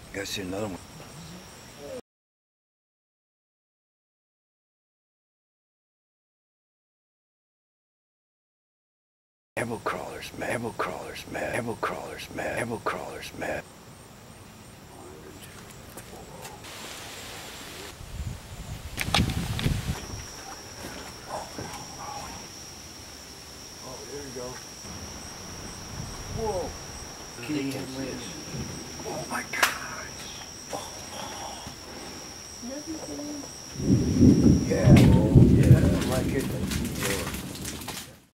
Gotta see another one. Apple crawlers, man. Apple crawlers, man. Apple crawlers, man. Apple crawlers, man. Oh, there you go. Whoa. Oh my gosh. Oh. Yeah. Oh, yeah. I like it.